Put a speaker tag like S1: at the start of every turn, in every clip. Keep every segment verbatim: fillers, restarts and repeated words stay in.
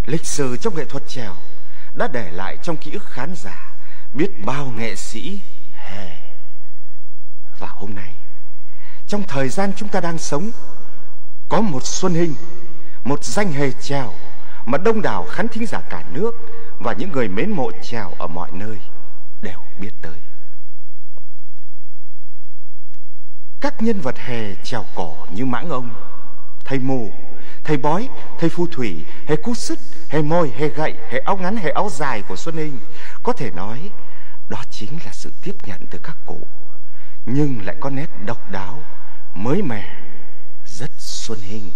S1: Lịch sử trong nghệ thuật chèo đã để lại trong ký ức khán giả biết bao nghệ sĩ hề. Và hôm nay, trong thời gian chúng ta đang sống, có một Xuân Hinh, một danh hề chèo mà đông đảo khán thính giả cả nước và những người mến mộ chèo ở mọi nơi đều biết tới. Các nhân vật hề chèo cổ như Mãng Ông, thầy Mù, thầy Bói, thầy Phù Thủy, hề Cú Sứt, hề Môi, hề Gậy, hề Áo Ngắn, hề Áo Dài của Xuân Hinh, có thể nói đó chính là sự tiếp nhận từ các cụ, nhưng lại có nét độc đáo, mới mẻ, rất Xuân Hinh.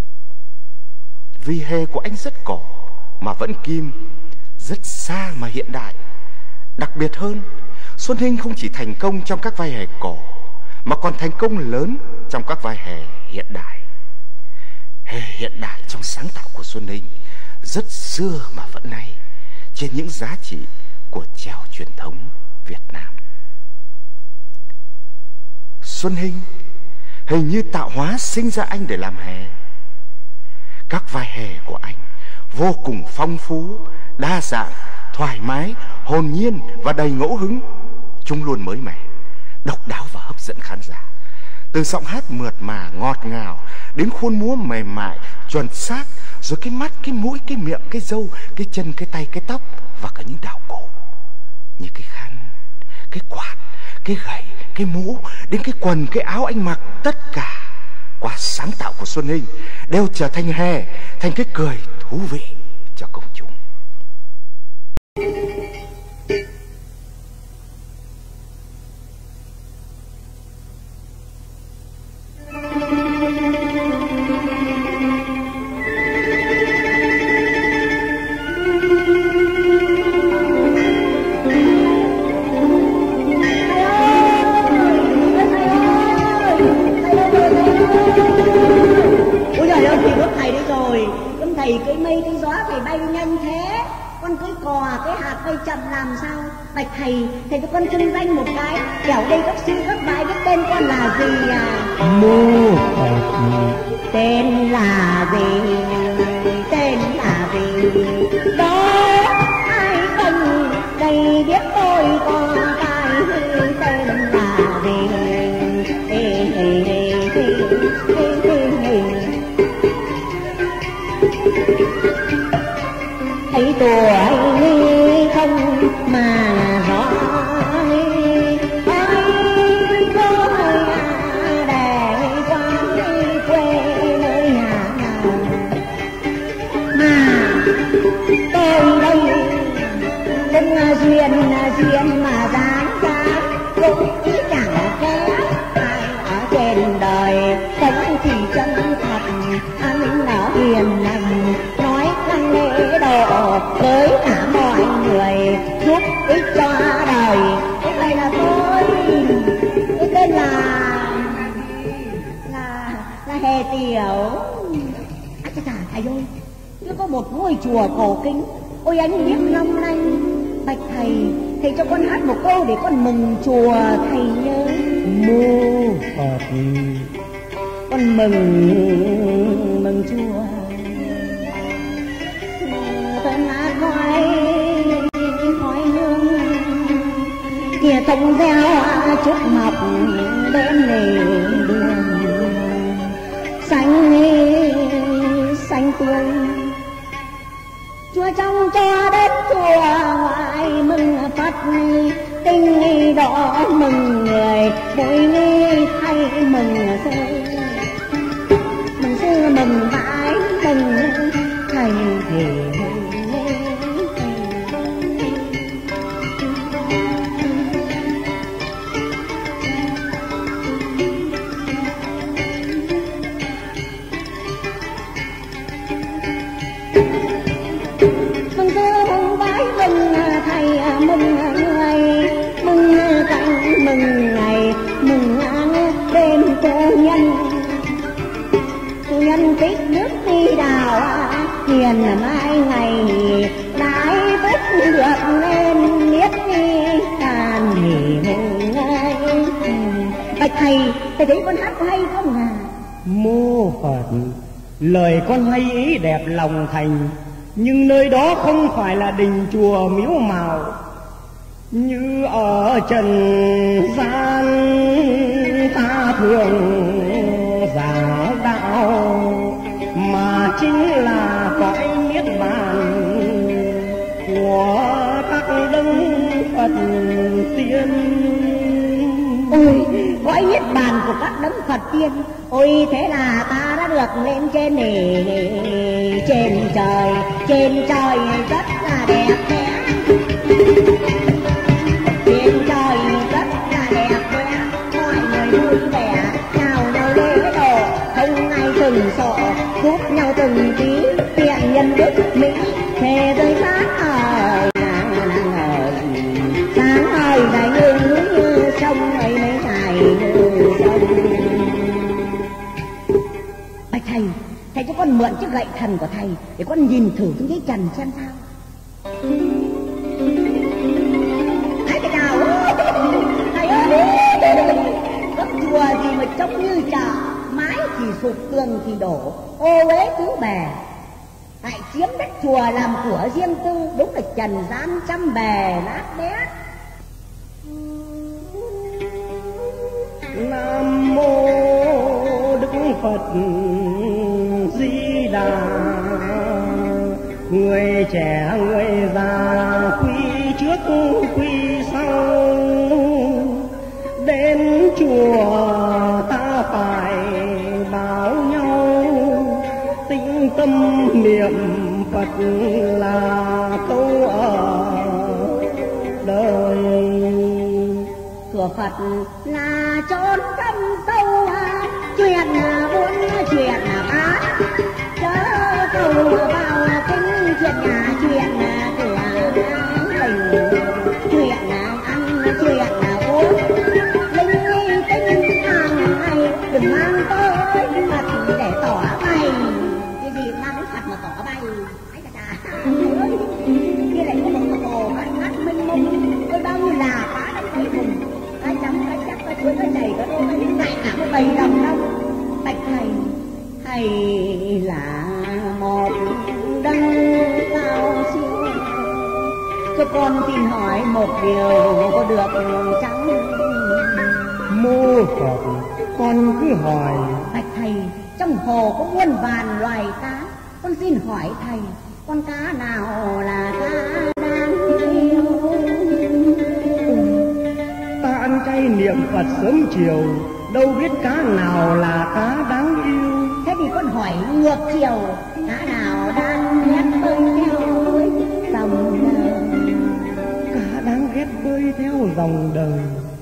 S1: Vì hề của anh rất cổ mà vẫn kim, rất xa mà hiện đại. Đặc biệt hơn, Xuân Hinh không chỉ thành công trong các vai hề cổ mà còn thành công lớn trong các vai hề hiện đại. Hề hiện đại trong sáng tạo của Xuân Hinh rất xưa mà vẫn nay, trên những giá trị của chèo truyền thống Việt Nam. Xuân Hinh hình như tạo hóa sinh ra anh để làm hề. Các vai hề của anh vô cùng phong phú, đa dạng, thoải mái, hồn nhiên và đầy ngẫu hứng. Chúng luôn mới mẻ, độc đáo và hấp dẫn khán giả. Từ giọng hát mượt mà, ngọt ngào đến khuôn múa mềm mại, chuẩn xác, rồi cái mắt, cái mũi, cái miệng, cái râu, cái chân, cái tay, cái tóc và cả những đạo cụ như cái khăn, cái quạt, cái gậy, cái mũ, đến cái quần, cái áo anh mặc, tất cả qua sáng tạo của Xuân Hinh đều trở thành hề, thành cái cười thú vị cho công chúng.
S2: Thầy cưỡi mây cưỡi gió thầy bay nhanh thế, con cưỡi cò cái hạt bay chậm làm sao? Bạch thầy, thầy cho con xưng danh một cái, kẻo đây các sư các bái biết tên con là gì à?
S3: Mô
S2: Tên là gì? Tên là gì? Đó ai cần đây biết tôi con cái tên là gì? Ê, ê, ê, ê, ê, ê, ê. Thấy tuổi không mà rõ ai có để qua quê nơi nhà nào mà tôi đây đừng duyên duyên mà dáng dáng cũng chẳng kém ai ở trên đời, sống thì chân thật, ăn ở hiền lành, nói năng lễ độ với cả mọi người, giúp ích cho đời. Thế này là tôi, cái tên là là là Hề Tiểu. À chà chà thầy ơi, cứ có một ngôi chùa cổ kính, ôi anh biết năm nay. Bạch thầy, thầy cho con hát một câu để con mừng chùa thầy nhớ.
S3: Mô Phật.
S2: Con mừng mừng chùa thân lá khói khói hương kìa thông gieo chút mọc bên lề đường xanh xanh tươi, chùa trong cho đất chùa ngoại mừng Phật tinh đỏ mừng người bội nghi thay mừng sư mừng sư mừng bái mừng thầy thì mừng sư mừng bái mừng thầy mừng người mừng cảnh mừng ngày mừng đêm cô nhân cô nhân tích nước đi đào hiền mai ngày lái vất được lên biết đi tàn hỉ mừng ai. Bạch thầy, thầy thấy con hát có hay không à?
S3: Mô Phật. Lời con hay ý đẹp lòng thành, nhưng nơi đó không phải là đình chùa miếu mạo như ở trần gian ta thường giảng đạo, mà chính là cõi niết bàn của các đấng Phật tiên.
S2: Ôi, cõi niết bàn của các đấng Phật tiên. Ôi, thế là ta đã được lên trên này, trên trời, trên trời rất là đẹp đẽ, trên trời rất là đẹp đẽ, mọi người vui vẻ, chào nhau lễ độ, không ai từng sợ, giúp nhau từng tí, tiện nhân đức mỹ, thề rơi sáng ngời, sáng ngời đại như núi như sông ấy mấy ngày như sông. Bạch thầy, thầy cho con mượn chiếc gậy thần của thầy để con nhìn thử xuống dưới trần xem sao. Ấy cái nào thầy ơi, có chùa gì mà trông như chợ, mái thì sụp tường thì đổ, ô uế tứ bề, lại chiếm đất chùa làm của riêng tư, đúng là trần gian trăm bề nát bét.
S3: Nam mô Đức Phật Di Đà. Người trẻ người già quy trước quy sau, đến chùa ta phải bảo nhau, tĩnh tâm niệm Phật là câu ở đời.
S2: Chùa Phật là chốn thâm sâu, chuyện buôn chuyện bát, chớ cầu vào kinh chuyện nhà chuyện cửa mình, chuyện ăn chuyện uống, linh tinh hàng ngày đừng mang tới mặt để tỏ bay. Cái gì mang đến Phật mà tỏ bay? Ấy là chà, kia lại có một hồ bát ngát mênh mông, ôi bao nhiêu là phá đất cây vùng, cái chấm cái chắc cái chuối cái này cái đôi cái những ngày cả một bầy đồng đâu. Bạch thầy, thầy là một đấng cao siêu, cho con xin hỏi một điều có được chăng?
S3: Mô Phật, con cứ hỏi.
S2: Bạch thầy, trong hồ có muôn vàn loài cá, con xin hỏi thầy, con cá nào là cá đáng yêu?
S3: Ta ăn chay niệm Phật sớm chiều, đâu biết cá nào là cá đáng yêu.
S2: Thế thì con hỏi ngược chiều, cá nào đang ghét bơi theo dòng đời?
S3: Cá đáng ghét bơi theo dòng đời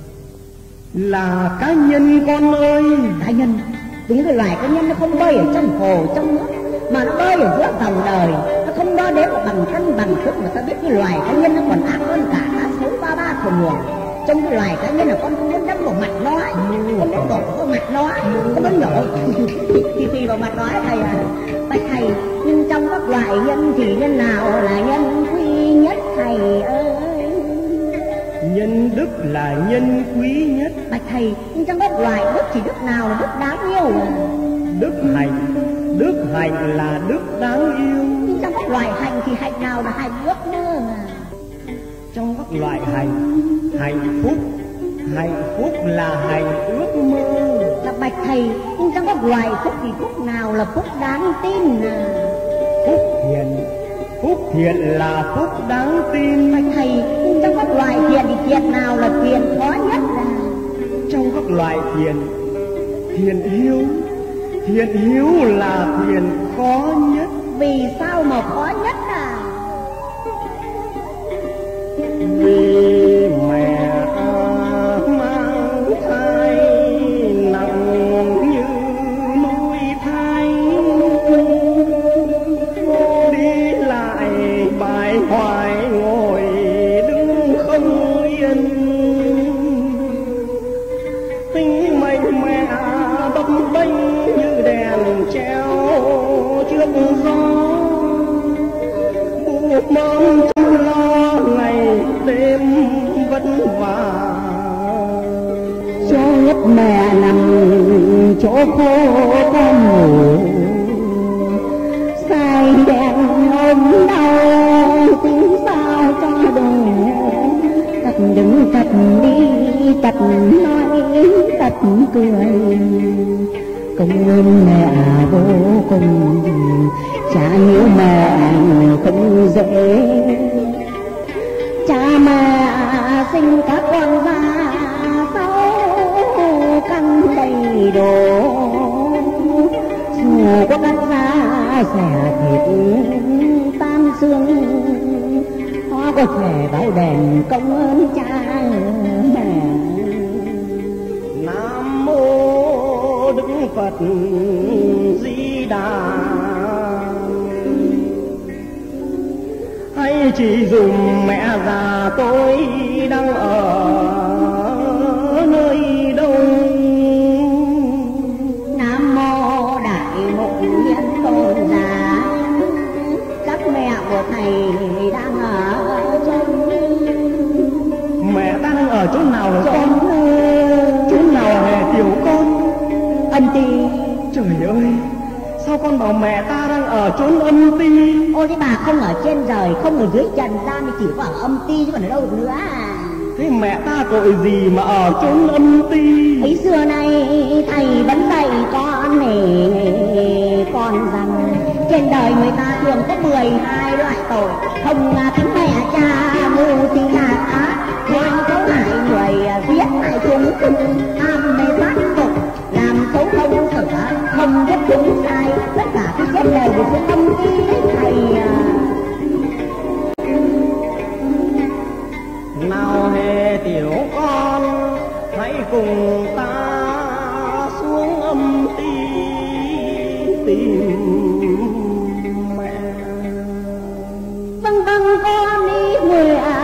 S3: là cá nhân con ơi.
S2: Cá nhân? Đúng cái loài cá nhân nó không bơi ở trong hồ trong nước, mà nó bơi ở giữa dòng đời, nó không đo đếm bằng cân bằng sức, mà ta biết cái loài cá nhân nó còn ác hơn cả cá sấu ba ba thuyền nguồn. Trong cái loài cá nhân là con không muốn đấm vào mặt nó, con muốn đổ vào mặt nó, con muốn nhổ thì thì vào mặt nó thầy à. Bạch thầy, nhưng trong các loài nhân thì nhân nào là nhân quý nhất thầy ơi?
S3: Nhân đức là nhân quý nhất.
S2: Bạch thầy, nhưng trong các loài đức thì đức nào là đức đáng yêu à?
S3: Đức hạnh, đức hạnh là đức đáng yêu.
S2: Nhưng trong các loài hạnh thì hạnh nào là hạnh ước mơ à?
S3: Trong các loại hạnh, hạnh phúc, hạnh phúc là hạnh ước mơ.
S2: Là bạch thầy, nhưng trong các loài phúc thì phúc nào là phúc đáng tin à?
S3: Phúc thiện, phúc thiện là phúc đáng tin.
S2: Bạch thầy, nhưng trong các loài thiện thì thiện nào là thiện khó nhất à?
S3: Trong các loại thiện, thiện hiếu, thiện hiếu là thiện khó nhất.
S2: Vì sao mà khó nhất à?
S3: Vì mẹ mang thai nặng như núi thai, đi lại bại hoại ngồi đứng không yên, tính mệnh mẹ bấp bênh như đèn treo trước gió, buộc mong chăm lo ngày đêm vất vả.
S2: Cho lúc mẹ nằm chỗ khô con ngủ, sai đèn ôm tươi. Công ơn mẹ vô cùng, cha nhớ mẹ không dễ. Cha mẹ sinh các con ra sáu căn đầy đủ, dù có cắt ra xẻ thịt tan xương, họ có thể báo đền công ơn cha mẹ.
S3: Nam mô Đức Phật Di Đà. Hay chỉ dùng mẹ già tôi đang ở nơi đâu.
S2: Nam mô Đại Mục Nhân Tôn Giả, các mẹ của thầy đang ở trong.
S3: Mẹ ta đang ở chỗ nào hả con?
S2: Trong
S3: Chỗ nào hề tiểu con?
S2: Âm Ty.
S3: Trời ơi, sao con bảo mẹ ta đang ở chốn âm ty?
S2: Ôi thế bà không ở trên trời, không ở dưới trần gian, thì chỉ có ở âm ty chứ còn ở đâu được nữa à.
S3: Thế mẹ ta tội gì mà ở chốn âm ty?
S2: Ấy xưa nay thầy vẫn dạy con này, con rằng trên đời người ta thường có mười hai loại tội: không kính mẹ cha, ngu si lạc ác, ngoan xấu hại người, giết hại chúng, tham mê sát tục, làm xấu không sửa, không biết đúng sai, tất cả cái chết đều bị xuống âm ty thầy.
S3: Nào hề tiểu con, hãy cùng ta xuống âm ty tìm mẹ.
S2: Vâng vâng con đi người à.